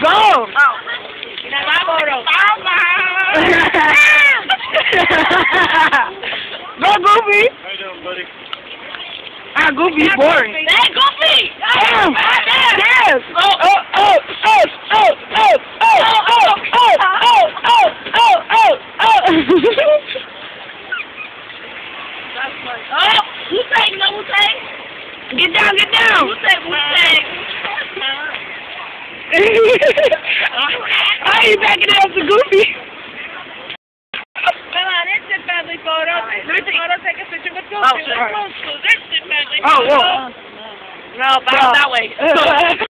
gone. Oh. My photo. Go, Goofy. How you doing, buddy? Ah, Goofy's boring. Hey, Goofy! Damn! Yes! Oh, That's funny. Oh, Wu-Tang, no Wu-Tang? Get down, get down! Wu-Tang, Wu-Tang. Why are you backing it up to Goofy? Come on, it's a family photo. Take a picture with Goofy. Oh, sure. This is family Oh, photo. whoa. No, back that way.